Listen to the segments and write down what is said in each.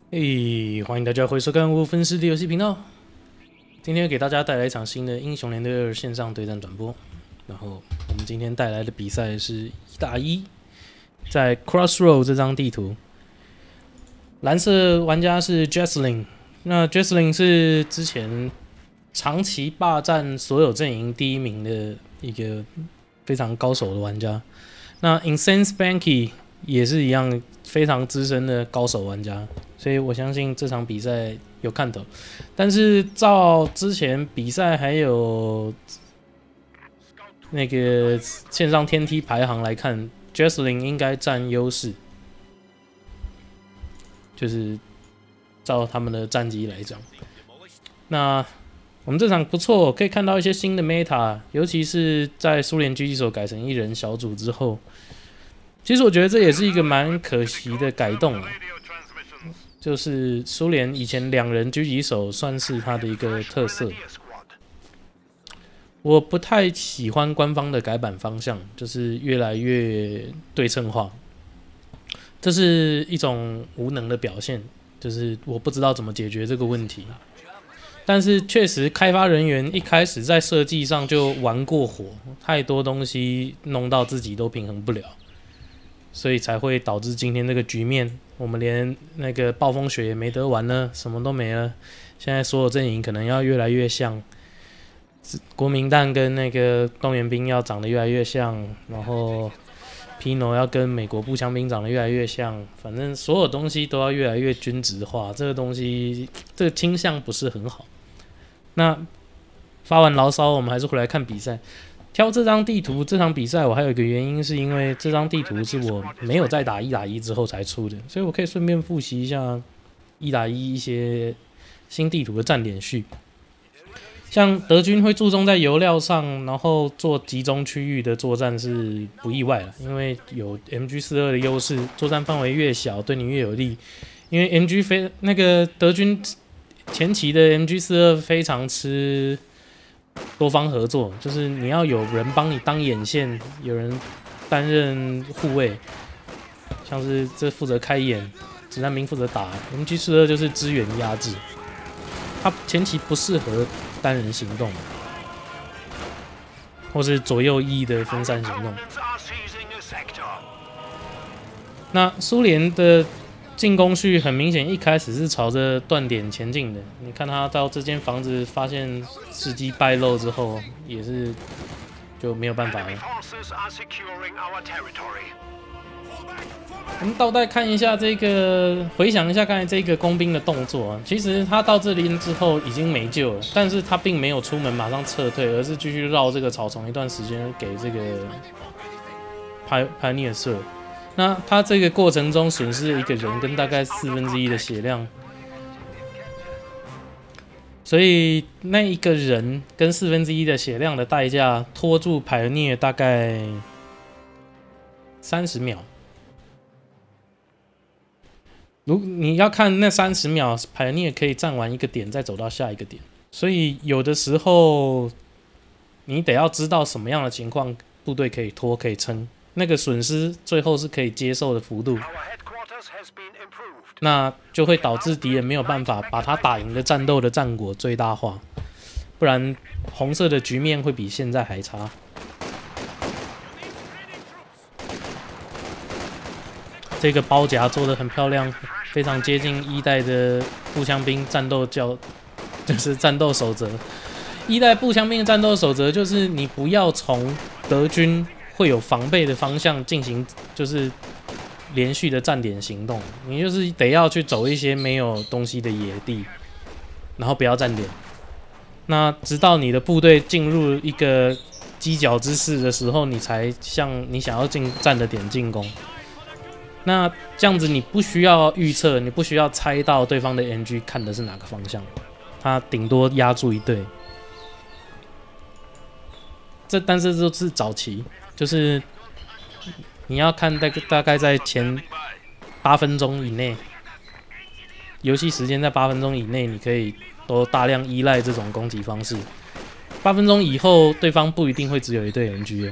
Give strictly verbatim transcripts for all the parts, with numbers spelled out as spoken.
嘿，欢迎大家回收看我分尸的游戏频道。今天给大家带来一场新的英雄联队二线上对战转播。然后我们今天带来的比赛是一打一，在 Crossroad 这张地图，蓝色玩家是 Jesslyn。那 Jesslyn 是之前长期霸占所有阵营第一名的一个非常高手的玩家。那 Insane Spanky 也是一样非常资深的高手玩家，所以我相信这场比赛有看头。但是照之前比赛还有那个线上天梯排行来看 ，Jesslyn 应该占优势，就是照他们的战绩来讲。那我们这场不错，可以看到一些新的 meta， 尤其是在苏联狙击手改成一人小组之后，其实我觉得这也是一个蛮可惜的改动啊。就是苏联以前两人狙击手算是他的一个特色。我不太喜欢官方的改版方向，就是越来越对称化，这是一种无能的表现，就是我不知道怎么解决这个问题。但是确实，开发人员一开始在设计上就玩过火，太多东西弄到自己都平衡不了，所以才会导致今天这个局面。我们连那个暴风雪也没得玩了，什么都没了。现在所有阵营可能要越来越像。国民蛋跟那个动员兵要长得越来越像，然后 Pino 要跟美国步枪兵长得越来越像，反正所有东西都要越来越均质化。这个东西，这个倾向不是很好。那发完牢骚，我们还是回来看比赛。挑这张地图，这场比赛我还有一个原因，是因为这张地图是我没有在打一打一之后才出的，所以我可以顺便复习一下一打一一些新地图的站点序。像德军会注重在油料上，然后做集中区域的作战是不意外了，因为有 M G 四十二 的优势，作战范围越小，对你越有利。因为 M G 非那个德军前期的 M G 四十二 非常吃多方合作，就是你要有人帮你当眼线，有人担任护卫，像是这负责开眼，子弹兵负责打 ，M G 四十二 就是支援压制，它前期不适合单人行动，或是左右翼的分散行动。那苏联的进攻序很明显，一开始是朝着断点前进的。你看他到这间房子发现时机败露之后，也是就没有办法了。我们倒带看一下这个，回想一下刚才这个工兵的动作啊。其实他到这里之后已经没救了，但是他并没有出门马上撤退，而是继续绕这个草丛一段时间给这个派派尼尔射。那他这个过程中损失了一个人跟大概四分之一的血量，所以那一个人跟四分之一的血量的代价，拖住派尼尔大概三十秒。如你要看那三十秒，派尼尔可以站完一个点，再走到下一个点。所以有的时候你得要知道什么样的情况，部队可以拖，可以撑。那个损失最后是可以接受的幅度，那就会导致敌人没有办法把他打赢的战斗的战果最大化，不然红色的局面会比现在还差。这个包夹做得很漂亮，非常接近一代的步枪兵战斗教，就是战斗守则。一代步枪兵的战斗守则就是你不要从德军会有防备的方向进行，就是连续的站点行动，你就是得要去走一些没有东西的野地，然后不要站点。那直到你的部队进入一个犄角之势的时候，你才向你想要进站的点进攻。那这样子你不需要预测，你不需要猜到对方的 M G 看的是哪个方向，他顶多压住一队。这但是这是早期。就是你要看大大概在前八分钟以内，游戏时间在八分钟以内，你可以都大量依赖这种攻击方式。八分钟以后，对方不一定会只有一队 M G。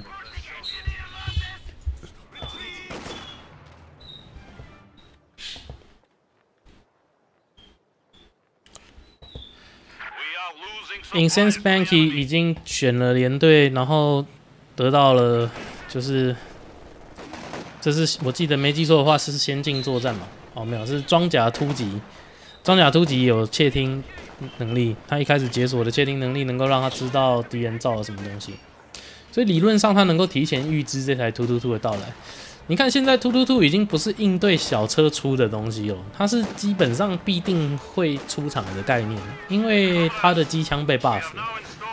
Incense Banky 已经选了连队，然后得到了就是这是我记得没记错的话是先进作战嘛？哦，没有，是装甲突击。装甲突击有窃听能力，他一开始解锁的窃听能力能够让他知道敌人造了什么东西，所以理论上他能够提前预知这台突突突的到来。你看现在突突突已经不是应对小车出的东西了，它是基本上必定会出场的概念，因为它的机枪被 buff 了，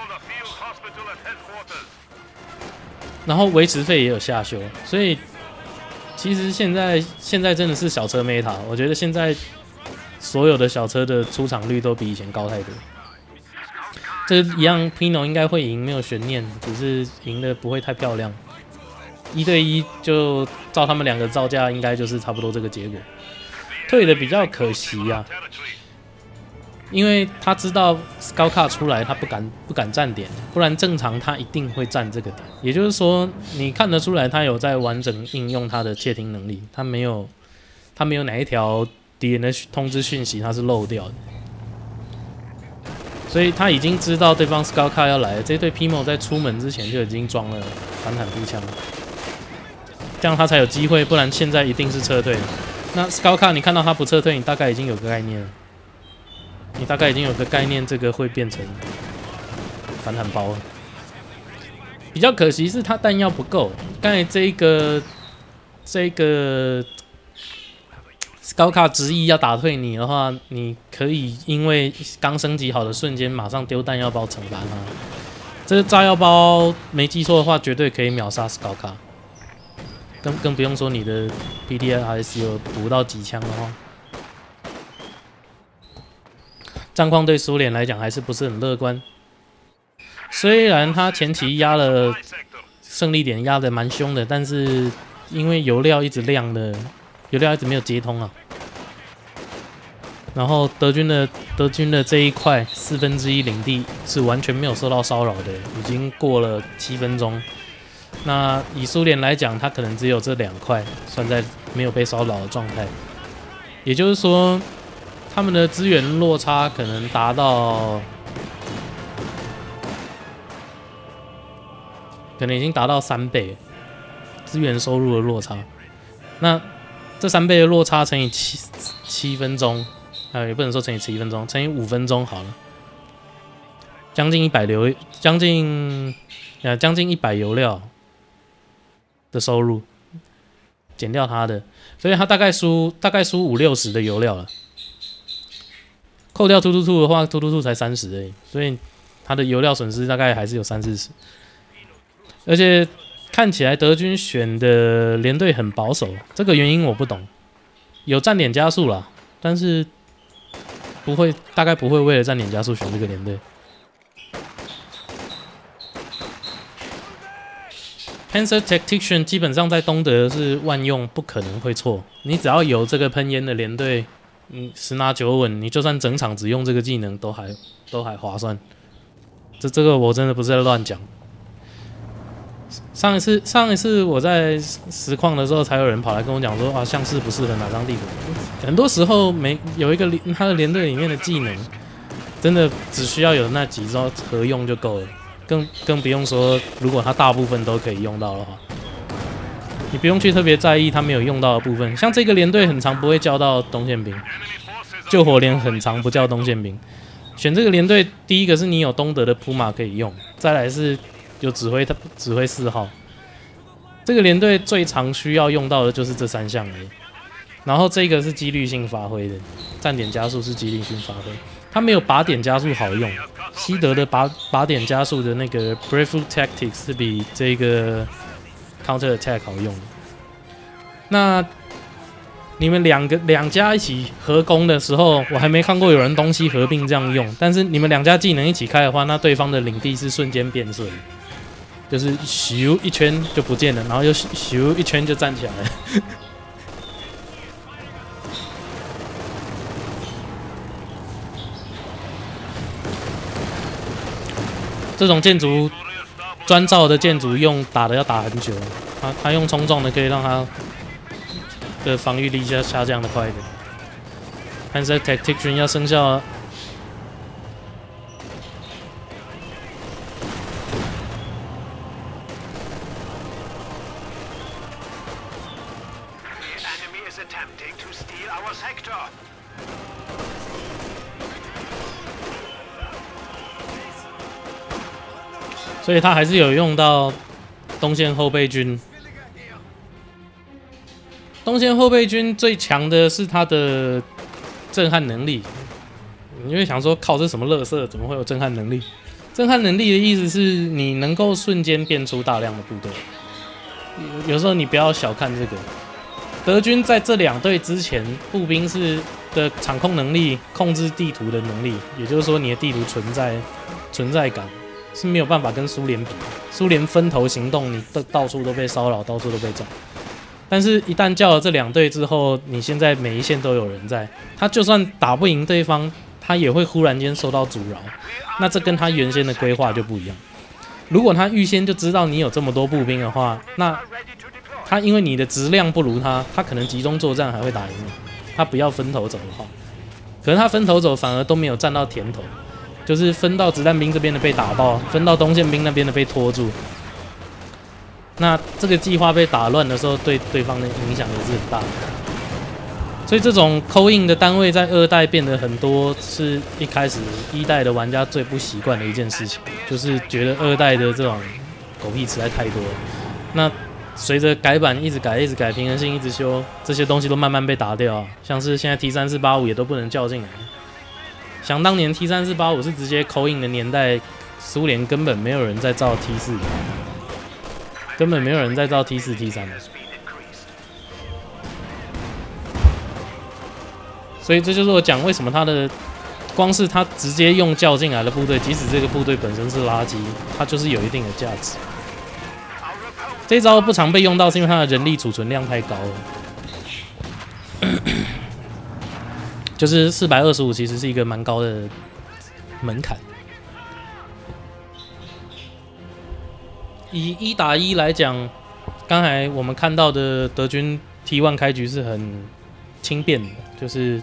然后维持费也有下修，所以其实现在现在真的是小车 meta， 我觉得现在所有的小车的出场率都比以前高太多。这一样 Pino 应该会赢，没有悬念，只是赢的不会太漂亮。一对一就照他们两个造价，应该就是差不多这个结果。退的比较可惜啊，因为他知道 Scout Car 出来，他不敢不敢站点，不然正常他一定会站这个点。也就是说，你看得出来他有在完整应用他的窃听能力，他没有他没有哪一条敌人的通知讯息他是漏掉的。所以他已经知道对方 Scout Car 要来了，这对 Pimo 在出门之前就已经装了反坦步枪。这样他才有机会，不然现在一定是撤退。那 Scout Car 你看到他不撤退，你大概已经有个概念了，你大概已经有个概念，这个会变成反坦包了。比较可惜是他弹药不够，刚才这个这个 Scout Car 执意要打退你的话，你可以因为刚升级好的瞬间马上丢弹药包惩罚他。这个炸药包没记错的话，绝对可以秒杀 Scout Car。更更不用说你的 P D R S 有补到几枪的话，战况对苏联来讲还是不是很乐观。虽然他前期压了胜利点压的蛮凶的，但是因为油料一直亮的，油料一直没有接通啊。然后德军的德军的这一块四分之一领地是完全没有受到骚扰的，已经过了七分钟。那以苏联来讲，它可能只有这两块算在没有被骚扰的状态，也就是说，他们的资源落差可能达到，可能已经达到三倍资源收入的落差。那这三倍的落差乘以七七分钟，啊，也不能说乘以七分钟，乘以五分钟好了，将近一百流，将近呃将近一百油料的收入，减掉他的，所以他大概输大概输五六十的油料了。扣掉突突突的话，突突突才三十而已，所以他的油料损失大概还是有三四十。而且看起来德军选的连队很保守，这个原因我不懂。有站点加速啦，但是不会，大概不会为了站点加速选这个连队。Panzer Tactician 基本上在东德是万用，不可能会错。你只要有这个喷烟的连队，你十拿九稳，你就算整场只用这个技能都还都还划算。这这个我真的不是在乱讲。上一次上一次我在实况的时候，才有人跑来跟我讲说啊，像是不适合哪张地图。很多时候没有一个他的连队里面的技能，真的只需要有那几招合用就够了。更更不用说，如果他大部分都可以用到的话，你不用去特别在意他没有用到的部分。像这个连队很常不会叫到东线兵，救火连很常不叫东线兵。选这个连队，第一个是你有东德的普马可以用，再来是有指挥指挥四号。这个连队最常需要用到的就是这三项而已。然后这个是几率性发挥的，站点加速是几率性发挥，它没有靶点加速好用。西德的靶靶点加速的那个 Breakthrough Tactics 是比这个 Counter Attack 好用的。那你们两个两家一起合攻的时候，我还没看过有人东西合并这样用。但是你们两家技能一起开的话，那对方的领地是瞬间变色的，就是咻一圈就不见了，然后又咻一圈就站起来了。这种建筑专造的建筑用打的要打很久，他他用冲撞的可以让他的防御力下下降的快一点。Panzer Tactician 要生效了， 所以他还是有用到东线后备军。东线后备军最强的是他的震撼能力。你会想说，靠，这什么垃圾？怎么会有震撼能力？震撼能力的意思是你能够瞬间变出大量的部队。有时候你不要小看这个。德军在这两队之前，步兵是的场控能力、控制地图的能力，也就是说你的地图存在存在感是没有办法跟苏联比。苏联分头行动，你到到处都被骚扰，到处都被炸。但是，一旦叫了这两队之后，你现在每一线都有人在，他就算打不赢对方，他也会忽然间受到阻挠。那这跟他原先的规划就不一样。如果他预先就知道你有这么多步兵的话，那他因为你的质量不如他，他可能集中作战还会打赢你。他不要分头走的话，可是他分头走反而都没有占到甜头，就是分到子弹兵这边的被打爆，分到东线兵那边的被拖住。那这个计划被打乱的时候，对对方的影响也是很大的。所以这种call in的单位在二代变得很多，是一开始一代的玩家最不习惯的一件事情，就是觉得二代的这种狗屁实在太多了。那随着改版一直改、一直改，平衡性一直修，这些东西都慢慢被打掉啊。像是现在 T 三四八五 也都不能叫进来。想当年 T 三四八五 是直接call in的年代，苏联根本没有人在造 T 四，根本没有人在造 T 四 T 三的。所以这就是我讲为什么他的光是他直接用叫进来的部队，即使这个部队本身是垃圾，它就是有一定的价值。这一招不常被用到，是因为它的人力储存量太高了。就是四百二十五其实是一个蛮高的门槛。以一打一来讲，刚才我们看到的德军 T 一 开局是很轻便的，就是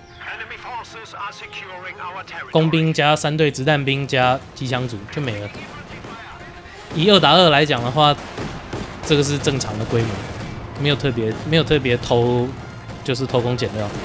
工兵加三队子弹兵加机枪组就没了。以二打二来讲的话，这个是正常的规模，没有特别没有特别偷，就是偷工减料。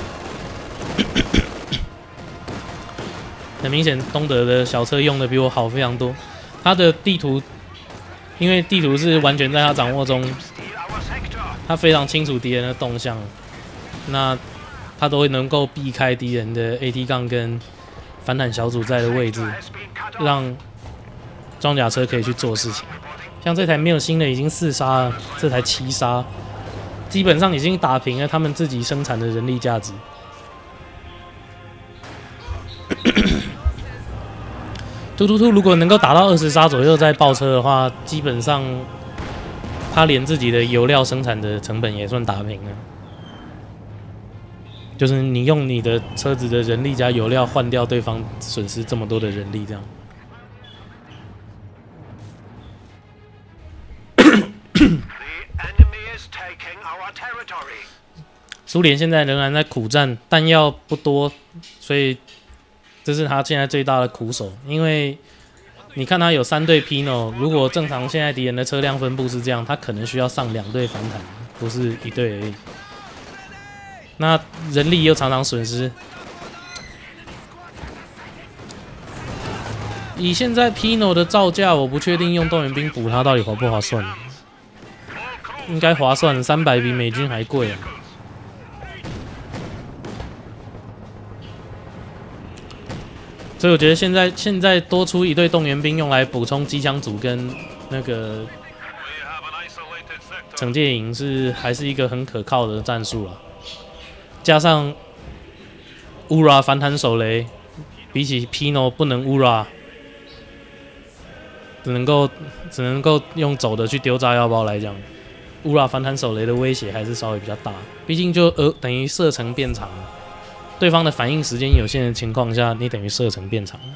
很明显，东德的小车用的比我好非常多。他的地图，因为地图是完全在他掌握中，他非常清楚敌人的动向，那他都会能够避开敌人的 A T 杠跟反坦小组在的位置，让装甲车可以去做事情。像这台没有新的已经四杀了，这台七杀，基本上已经打平了他们自己生产的人力价值。突突突如果能够打到二十杀左右再爆车的话，基本上他连自己的油料生产的成本也算打平了。就是你用你的车子的人力加油料换掉对方损失这么多的人力，这样。苏联现在仍然在苦战，弹药不多，所以这是他现在最大的苦手。因为你看他有三队 Pino， 如果正常现在敌人的车辆分布是这样，他可能需要上两队反坦，不是一队而已。那人力又常常损失。以现在 Pino 的造价，我不确定用动员兵补它到底划不划算。应该划算，三百比美军还贵啊。所以我觉得现在现在多出一队动员兵用来补充机枪组跟那个惩戒营是还是一个很可靠的战术啊。加上 U R A 反弹手雷，比起 Pino 不能 U R A， 只能够只能够用走的去丢炸药包来讲。U R A 反弹手雷的威胁还是稍微比较大，毕竟就呃等于射程变长了，对方的反应时间有限的情况下，你等于射程变长了。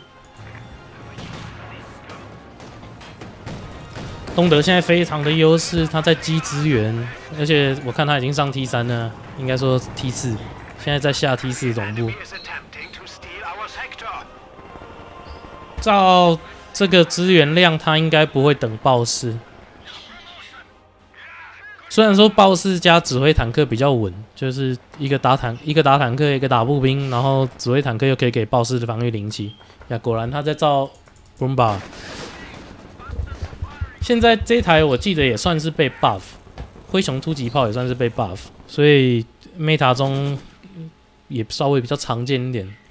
东德现在非常的优势，他在积资源，而且我看他已经上 T 三了，应该说 T 四，现在在下 T 四总部。照这个资源量，他应该不会等爆式。 虽然说豹式加指挥坦克比较稳，就是一个打坦一个打坦克，一个打步兵，然后指挥坦克又可以给豹式的防御灵气。呀，果然他在造 Brumba。现在这一台我记得也算是被 buff， 灰熊突击炮也算是被 buff， 所以 meta 中也稍微比较常见一点。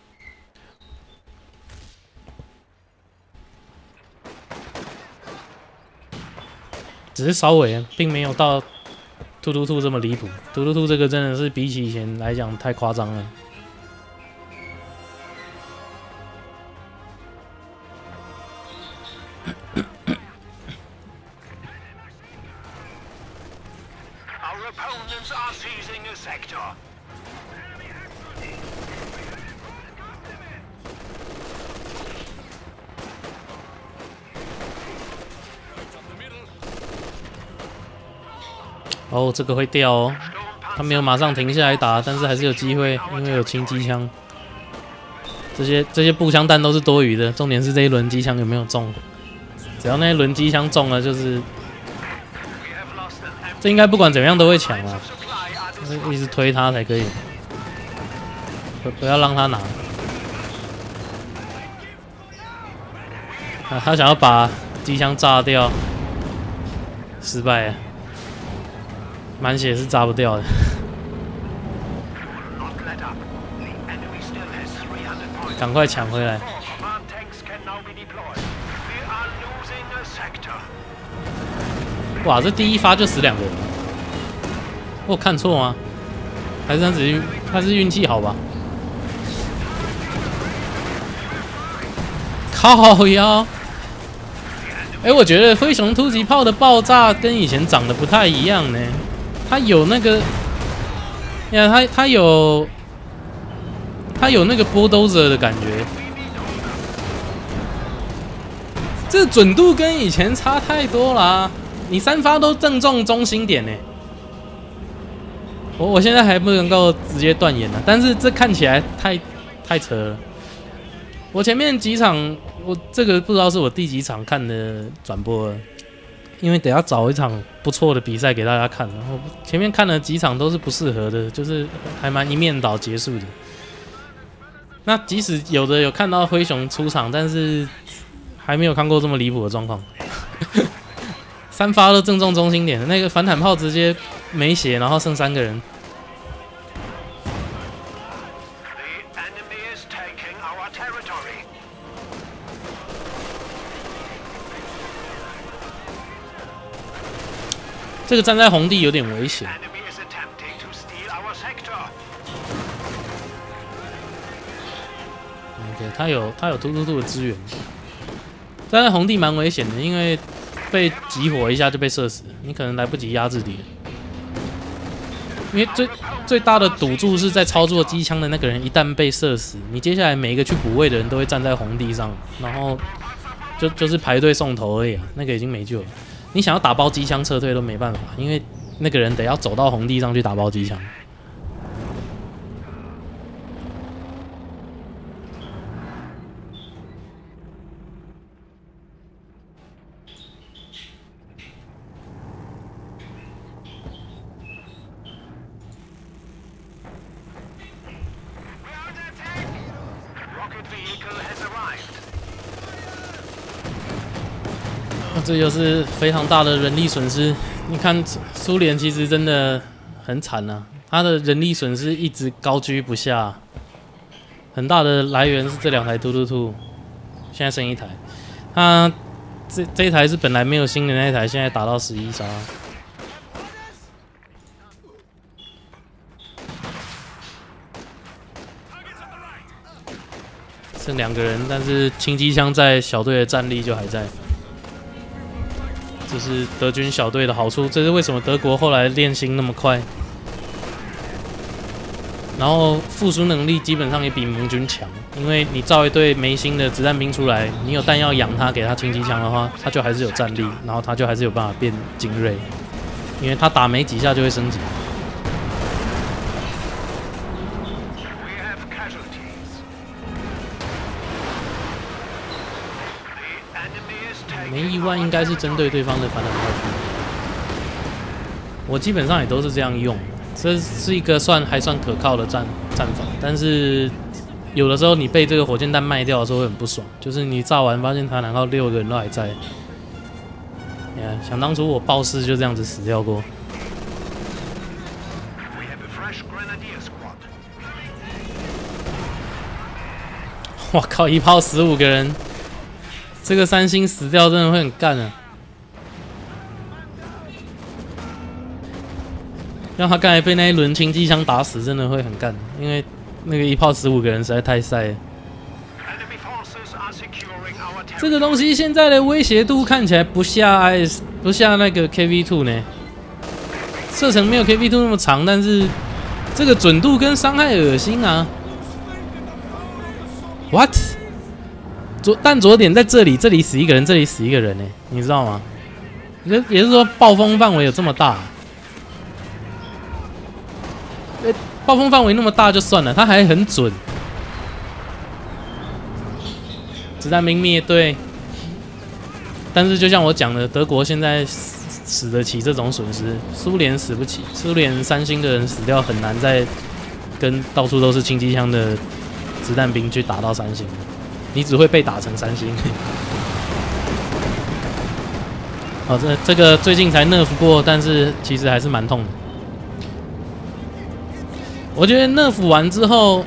只是稍微，并没有到突突突这么离谱。突突突这个真的是比起以前来讲太夸张了。哦，这个会掉哦，他没有马上停下来打，但是还是有机会，因为有轻机枪。这些这些步枪弹都是多余的，重点是这一轮机枪有没有中。只要那一轮机枪中了，就是这应该不管怎么样都会抢啊，一直推他才可以，不不要让他拿。啊，他想要把机枪炸掉，失败了。满血是炸不掉的，赶快抢回来！哇，这第一发就死两个人，我有看错吗？还是他只是他是运气好吧？靠腰！哎、欸，我觉得灰熊突击炮的爆炸跟以前长得不太一样呢。它有那个，呀，它它有，它有那个 bulldozer 的感觉，这准度跟以前差太多啦！你三发都正中中心点呢，我我现在还不能够直接断言了，但是这看起来太太扯了。我前面几场，我这个不知道是我第几场看的转播了。因为等下找一场不错的比赛给大家看，然后前面看了几场都是不适合的，就是还蛮一面倒结束的。那即使有的有看到灰熊出场，但是还没有看过这么离谱的状况。三发都正中中心点，那个反坦炮直接没血，然后剩三个人。这个站在红地有点危险。OK， 他有他有突突突的支援，站在红地蛮危险的，因为被集火一下就被射死，你可能来不及压制敌人。因为最最大的赌注是在操作机枪的那个人一旦被射死，你接下来每一个去补位的人都会站在红地上，然后就就是排队送头而已啊，那个已经没救了。你想要打包机枪撤退都没办法，因为那个人得要走到红地上去打包机枪。这就是非常大的人力损失。你看，苏联其实真的很惨啊，他的人力损失一直高居不下。很大的来源是这两台突突突，现在剩一台。他这这一台是本来没有新的那一台，现在打到十一杀。剩两个人，但是轻机枪在小队的战力就还在。这是德军小队的好处，这是为什么德国后来练新那么快。然后复苏能力基本上也比盟军强，因为你造一队没新的子弹兵出来，你有弹药养他，给他轻机枪的话，他就还是有战力，然后他就还是有办法变精锐，因为他打没几下就会升级。没意外，应该是针对对方的反坦炮。 我基本上也都是这样用，这是一个算还算可靠的战战法。但是有的时候你被这个火箭弹卖掉的时候会很不爽，就是你炸完发现他然后六个人都还在。你看，想当初我爆四就这样子死掉过。我靠，一炮十五个人，这个三星死掉真的会很干啊！让他刚才被那一轮轻机枪打死，真的会很干，因为那个一炮十五个人实在太晒了。这个东西现在的威胁度看起来不下 I S 不下那个 K V 二 呢，射程没有 K V 二 那么长，但是这个准度跟伤害恶心啊 ！What？ 左弹着点在这里，这里死一个人，这里死一个人呢，你知道吗？也也就是说暴风范围有这么大。欸，暴风范围那么大就算了，它还很准。子弹兵灭队，但是就像我讲的，德国现在死死得起这种损失，苏联死不起。苏联三星的人死掉很难再跟到处都是轻机枪的子弹兵去打到三星，你只会被打成三星。好，这这个最近才 nerf 过，但是其实还是蛮痛的。我觉得 nerf 完之后，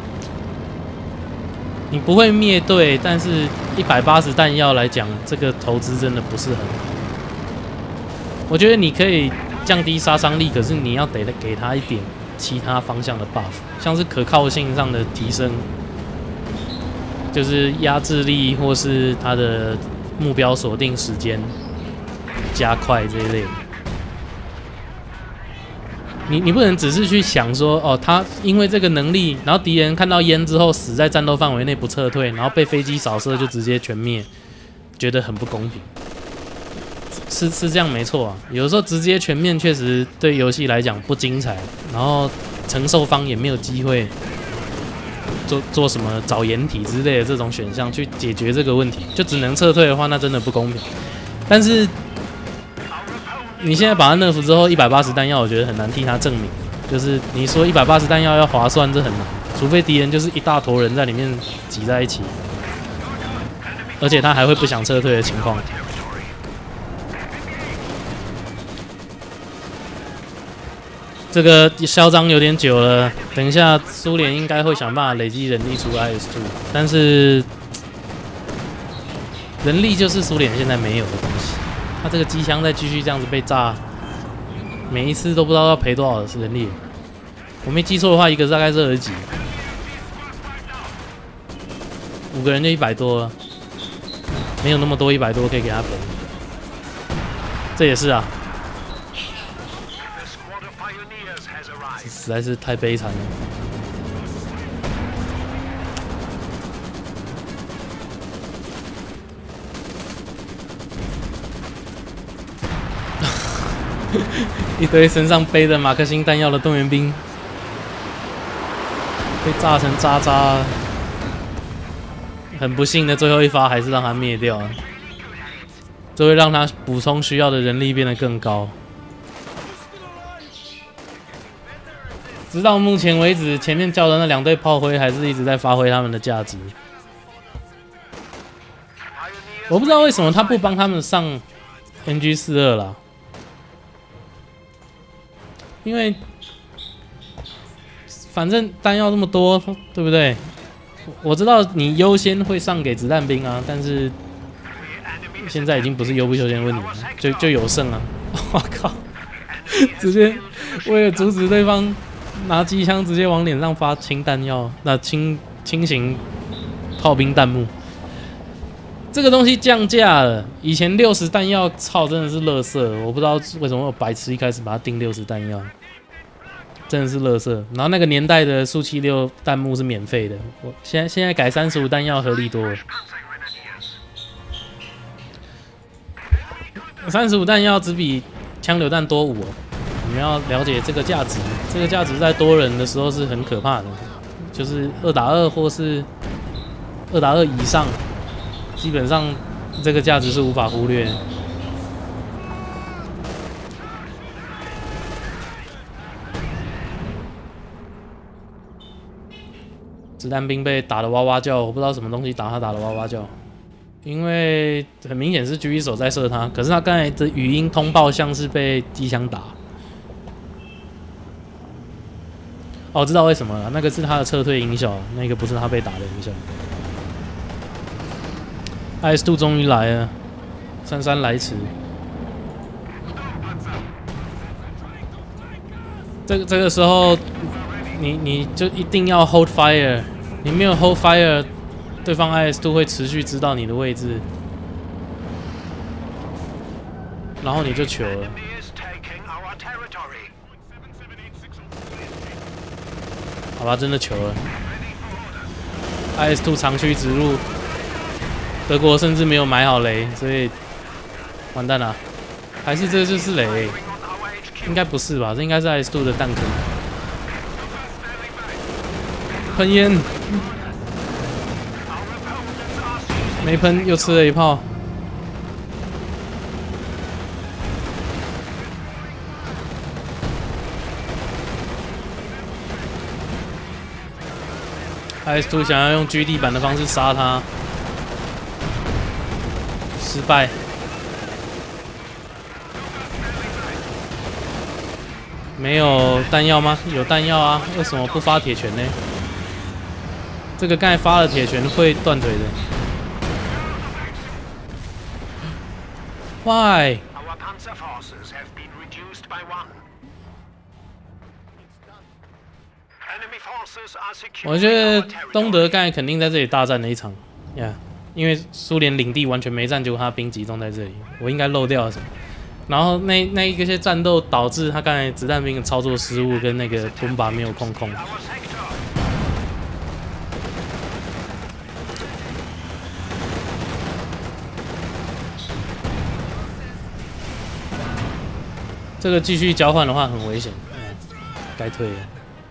你不会灭队，但是一百八十弹药来讲，这个投资真的不是很好。我觉得你可以降低杀伤力，可是你要得给他一点其他方向的 buff， 像是可靠性上的提升，就是压制力或是他的目标锁定时间加快这一类的。你你不能只是去想说，哦，他因为这个能力，然后敌人看到烟之后死在战斗范围内不撤退，然后被飞机扫射就直接全灭，觉得很不公平。是是这样没错啊，有的时候直接全面确实对游戏来讲不精彩，然后承受方也没有机会做做什么找掩体之类的这种选项去解决这个问题，就只能撤退的话，那真的不公平。但是你现在把它 nerf 之后，一百八十弹药，我觉得很难替他证明。就是你说一百八十弹药要划算，这很难，除非敌人就是一大坨人在里面挤在一起，而且他还会不想撤退的情况。这个嚣张有点久了，等一下苏联应该会想办法累积人力出 I S 二，但是人力就是苏联现在没有的东西。他这个机枪再继续这样子被炸，每一次都不知道要赔多少人力。我没记错的话，一个大概是二十几，五个人就一百多了，没有那么多一百多可以给他赔。这也是啊，实在是太悲惨了。一堆身上背着马克沁弹药的动员兵被炸成渣渣，很不幸的最后一发还是让他灭掉了，这会让他补充需要的人力变得更高。直到目前为止，前面叫的那两队炮灰还是一直在发挥他们的价值。我不知道为什么他不帮他们上 N G 四二 啦。因为反正弹药那么多，对不对？我知道你优先会上给子弹兵啊，但是现在已经不是优不优先的问题了，就就有剩啊！我靠，直接为了阻止对方拿机枪直接往脸上发氢弹药，那轻轻型炮兵弹幕，这个东西降价了。以前六十弹药，操，真的是垃圾。我不知道为什么我白痴一开始把它定六十弹药，真的是垃圾。然后那个年代的速七六弹幕是免费的，我现在现在改三十五弹药合理多了。三十五弹药只比枪榴弹多五哦。你们要了解这个价值，这个价值在多人的时候是很可怕的，就是二打二或是二打二以上。基本上，这个价值是无法忽略的。 子弹兵被打得哇哇叫，我不知道什么东西打他打得哇哇叫，因为很明显是狙击手在射他，可是他刚才的语音通报像是被机枪打。哦，我知道为什么了，那个是他的撤退音效，那个不是他被打的音效。I S 二终于来了，姗姗来迟。这个这个时候，你你就一定要 hold fire， 你没有 hold fire， 对方 I S 二会持续知道你的位置，然后你就糗了。好吧，真的糗了。I S 二长驱直入，德国甚至没有埋好雷，所以完蛋了。还是这就是雷？应该不是吧？这应该是 I S 二的弹坑。喷烟，没喷又吃了一炮。I S 二想要用狙地板的方式杀他，失败。没有弹药吗？有弹药啊，为什么不发铁拳呢？这个刚才发了铁拳会断腿的。Why？ 我觉得东德刚才肯定在这里大战了一场呀， yeah, 因为苏联领地完全没战，结果他兵集中在这里，我应该漏掉了什么？然后那那一些战斗导致他刚才子弹兵的操作失误，跟那个bom把没有控控。这个继续交换的话很危险，嗯，该退了。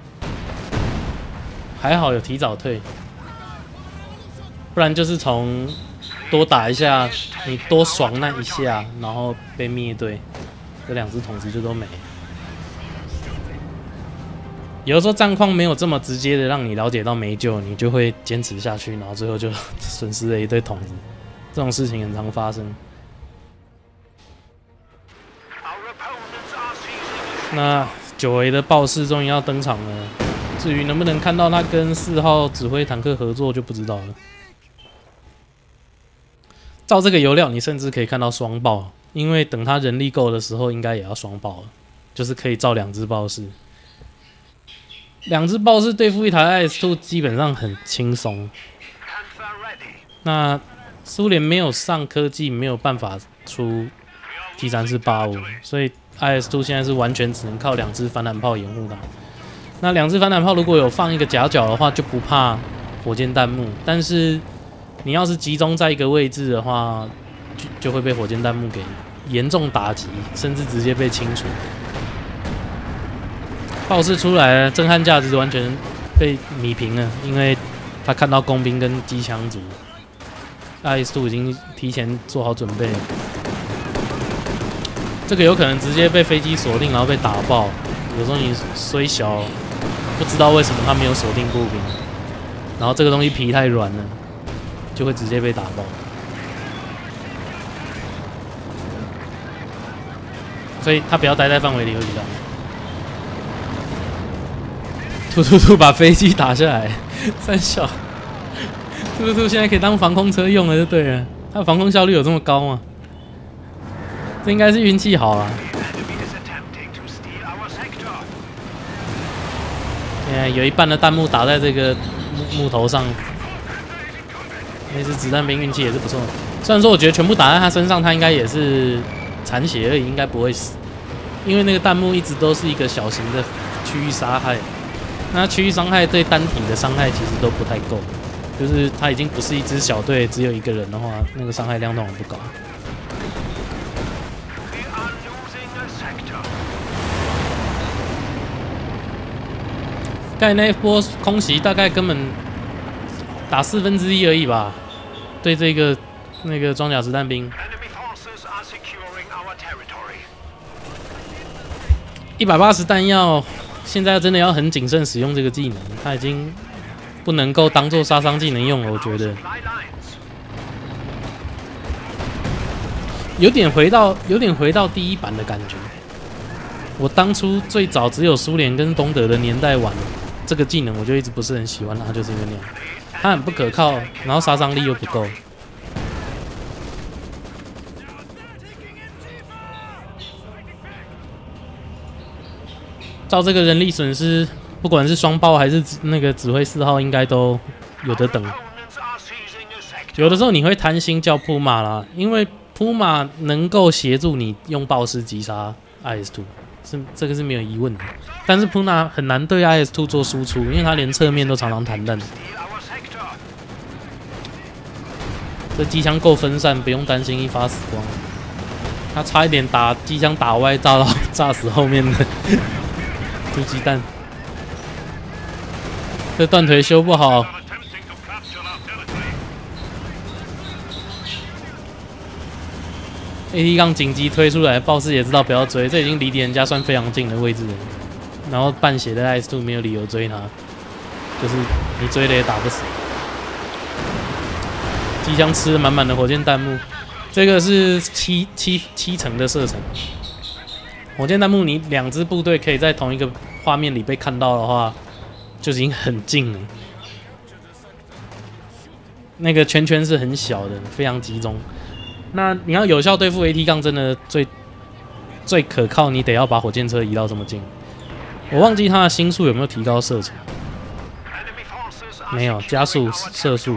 还好有提早退，不然就是从多打一下，你多爽那一下，然后被灭队，这两只筒子就都没了。有的时候战况没有这么直接的让你了解到没救，你就会坚持下去，然后最后就损失了一堆筒子，这种事情很常发生。那久违的豹式终于要登场了。至于能不能看到他跟四号指挥坦克合作，就不知道了。照这个油料，你甚至可以看到双豹，因为等他人力够的时候，应该也要双豹了，就是可以造两只豹式。两只豹式对付一台 I S 二基本上很轻松。那苏联没有上科技，没有办法出 T 三四八五，所以 I S 二现在是完全只能靠两只反坦炮掩护他。那两只反坦炮如果有放一个夹角的话，就不怕火箭弹幕。但是你要是集中在一个位置的话，就就会被火箭弹幕给严重打击，甚至直接被清除。豹式出来了，震撼价值完全被弭平了，因为他看到工兵跟机枪组 ，I S 二已经提前做好准备。这个有可能直接被飞机锁定，然后被打爆。有时候你虽小。不知道为什么他没有锁定步兵，然后这个东西皮太软了，就会直接被打爆。所以他不要待在范围里会比较好。突突突把飞机打下来，三小。突突突现在可以当防空车用了就对了，他的防空效率有这么高吗？这应该是运气好啊。有一半的弹幕打在这个 木, 木头上，那只子弹兵运气也是不错。虽然说我觉得全部打在他身上，他应该也是残血而已，应该不会死，因为那个弹幕一直都是一个小型的区域杀害。那区域伤害对单体的伤害其实都不太够，就是他已经不是一支小队，只有一个人的话，那个伤害量通常不高。刚才那一波空袭大概根本打四分之一而已吧，对这个那个装甲子弹兵，一百八十弹药，现在真的要很谨慎使用这个技能，他已经不能够当做杀伤技能用了，我觉得有点回到有点回到第一版的感觉。我当初最早只有苏联跟东德的年代玩这个技能，我就一直不是很喜欢它，就是因为那样，它很不可靠，然后杀伤力又不够。照这个人力损失，不管是双爆还是那个指挥四号，应该都有得等。有的时候你会贪心叫扑马啦，因为扑马能够协助你用爆师击杀 I S 二， 是这个是没有疑问的。但是扑马很难对 I S 二 做输出，因为他连侧面都常常弹弹。这机枪够分散，不用担心一发死光。他差一点打机枪打歪，炸到炸死后面的突击弹。这断腿修不好。A T 杠紧急推出来，豹士也知道不要追，这已经离敌人家算非常近的位置了。然后半血的 I S 二 没有理由追他，就是你追了也打不死。机枪吃了满满的火箭弹幕，这个是七七七成的射程。火箭弹幕你两支部队可以在同一个画面里被看到的话，就已经很近了。那个圈圈是很小的，非常集中。那你要有效对付 A T 杠，真的最最可靠，你得要把火箭车移到这么近。我忘记它的星速有没有提高射程，没有，加速射速，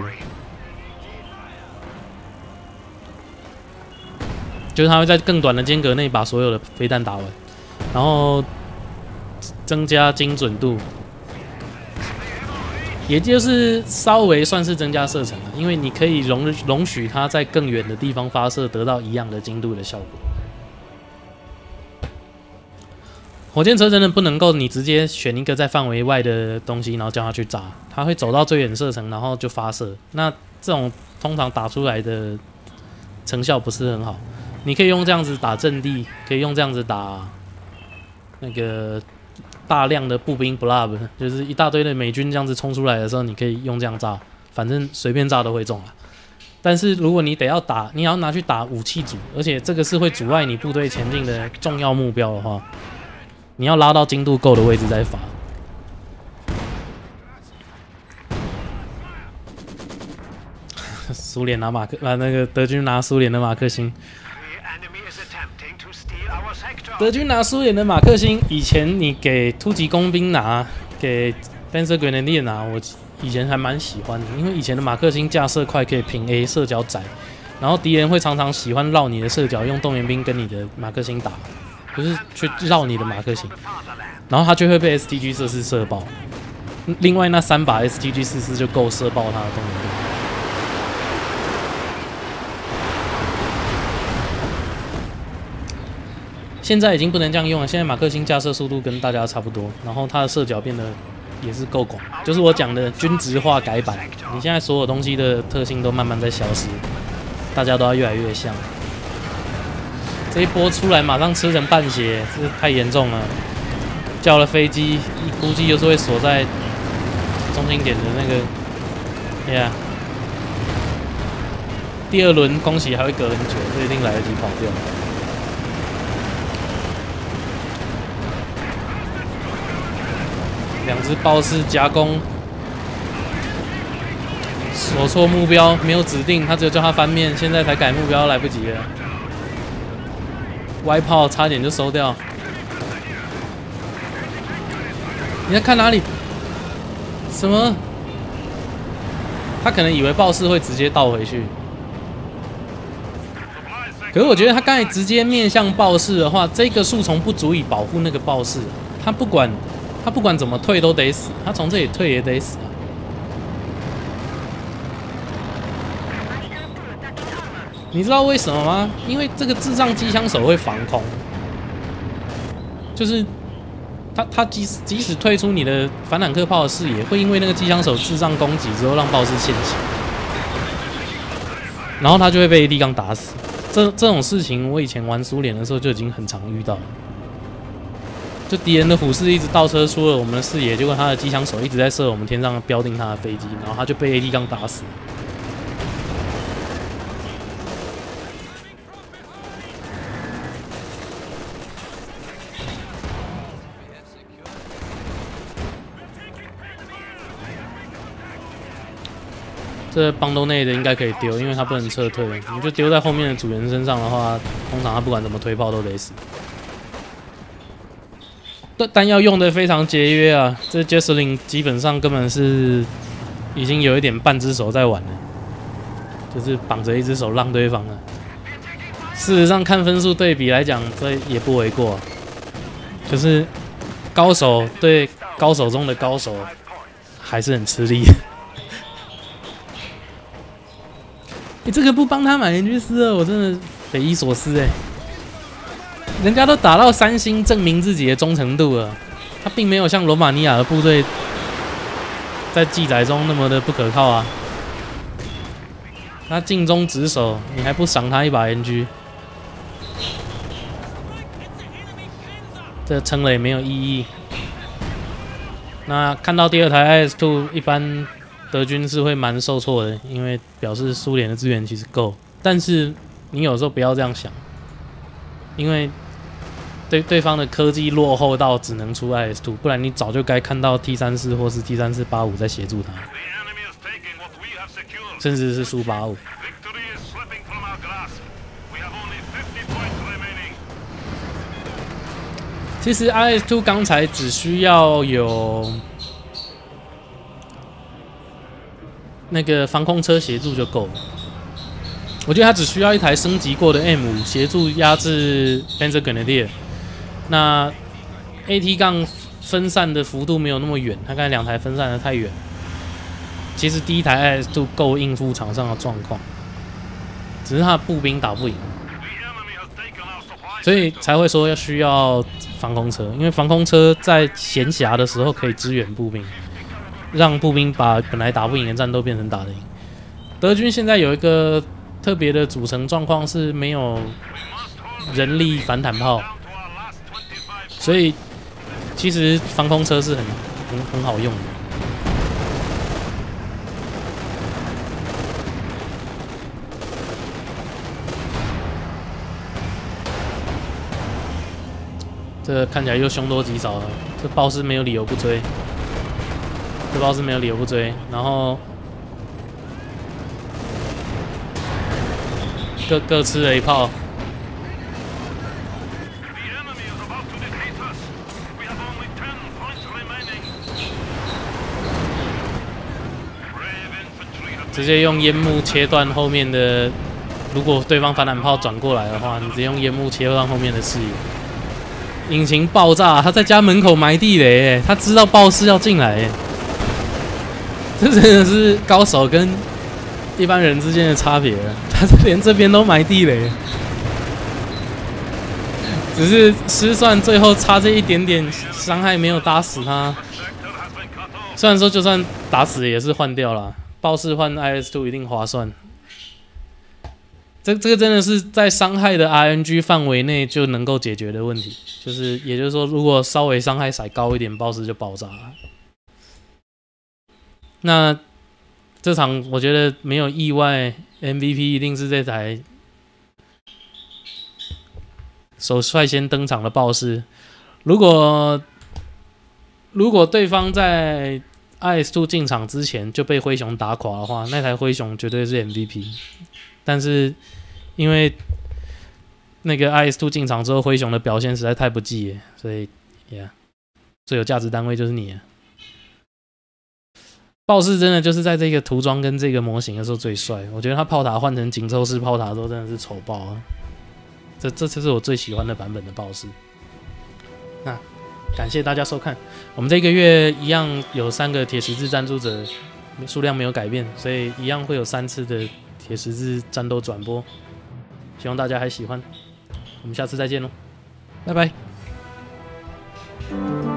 就是它会在更短的间隔内把所有的飞弹打完，然后增加精准度，也就是稍微算是增加射程了，因为你可以容容许它在更远的地方发射，得到一样的精度的效果。火箭车真的不能够你直接选一个在范围外的东西，然后叫它去炸，它会走到最远射程，然后就发射。那这种通常打出来的成效不是很好。你可以用这样子打阵地，可以用这样子打那个大量的步兵 blob， 就是一大堆的美军这样子冲出来的时候，你可以用这样炸，反正随便炸都会中啊。但是如果你得要打，你要拿去打武器组，而且这个是会阻碍你部队前进的重要目标的话，你要拉到精度够的位置再发。苏联拿马克啊，那个德军拿苏联的马克星。德军拿苏联的马克星，以前你给突击工兵拿，给 Panzer Grenadier 拿，我以前还蛮喜欢的，因为以前的马克星架设快，可以平 A， 射角窄，然后敌人会常常喜欢绕你的射角，用动员兵跟你的马克星打，就是去绕你的马克星，然后他就会被 S T G 射四射爆。另外那三把 S T G 四四就够射爆他的动员兵。现在已经不能这样用了，现在马克星架设速度跟大家差不多，然后它的射角变得也是够广，就是我讲的均值化改版。你现在所有东西的特性都慢慢在消失，大家都要越来越像。这一波出来马上吃成半血，这太严重了。叫了飞机，估计就是会锁在中心点的那个 ，Yeah。第二轮恭喜还会隔很久，这一定来得及跑掉。两只豹式夹攻，锁错目标，没有指定，他只有叫他翻面，现在才改目标，来不及了。歪炮差点就收掉。你在看哪里？什么？他可能以为豹式会直接倒回去，可是我觉得他刚才直接面向豹式的话，这个树丛不足以保护那个豹式，他不管。他不管怎么退都得死，他从这里退也得死啊！你知道为什么吗？因为这个智障机枪手会防空，就是他他即使即使退出你的反坦克炮的视野，会因为那个机枪手智障攻击之后让豹式陷阱，然后他就会被 A D 杠打死。这这种事情我以前玩苏联的时候就已经很常遇到了。 就敌人的虎视一直倒车出了我们的视野，结果他的机枪手一直在射我们天上标定他的飞机，然后他就被 A T 杠打死。这邦兜内的应该可以丢，因为他不能撤退。你就丢在后面的主人身上的话，通常他不管怎么推炮都得死。弹药用的非常节约啊，这 Jesselyn 基本上根本是已经有一点半只手在玩了，就是绑着一只手让对方了。事实上，看分数对比来讲，这也不为过。就是高手对高手中的高手，还是很吃力。你、欸、这个不帮他买人居斯了，我真的匪夷所思哎。人家都打到三星，证明自己的忠诚度了，他并没有像罗马尼亚的部队在记载中那么的不可靠啊。他尽忠职守，你还不赏他一把 N G， 这撑了也没有意义。那看到第二台 I S 二， 一般德军是会蛮受挫的，因为表示苏联的资源其实够。但是你有时候不要这样想，因为对对方的科技落后到只能出 I S 二， 不然你早就该看到 T 三十四 或是 T 三四八五在协助他，甚至是苏八五。其实 I S 二 刚才只需要有那个防空车协助就够了。我觉得它只需要一台升级过的 M 五协助压制 Panzer Grenadier。那 A T 杠分散的幅度没有那么远，它刚才两台分散的太远。其实第一台 I S 二 够应付场上的状况，只是它的步兵打不赢，所以才会说要需要防空车，因为防空车在闲暇的时候可以支援步兵，让步兵把本来打不赢的战斗变成打得赢。德军现在有一个特别的组成状况是没有人力反坦炮，所以其实防空车是很很很好用的。这看起来又凶多吉少了，这豹师没有理由不追，这豹师没有理由不追，然后各各吃了一炮。直接用烟幕切断后面的，如果对方反坦炮转过来的话，你直接用烟幕切断后面的视野。引擎爆炸，他在家门口埋地雷，他知道豹师要进来，这真的是高手跟一般人之间的差别。他连这边都埋地雷，只是失算最后差这一点点伤害没有打死他。虽然说就算打死也是换掉了，豹式换 I S 二 一定划算。这这个真的是在伤害的 R N G 范围内就能够解决的问题，就是也就是说，如果稍微伤害骰高一点，豹式就爆炸了。那这场我觉得没有意外 ，M V P 一定是这台首率先登场的豹式。如果如果对方在 I S 二 进场之前就被灰熊打垮的话，那台灰熊绝对是 M V P。但是因为那个 I S 二 进场之后，灰熊的表现实在太不济了，所以 ，yeah， 最有价值单位就是你了。豹式真的就是在这个涂装跟这个模型的时候最帅，我觉得他炮塔换成紧凑式炮塔的时候真的是丑爆啊！这这次是我最喜欢的版本的豹式。那感谢大家收看，我们这个月一样有三个铁十字赞助者，数量没有改变，所以一样会有三次的铁十字战斗转播，希望大家还喜欢。我们下次再见喽，拜拜。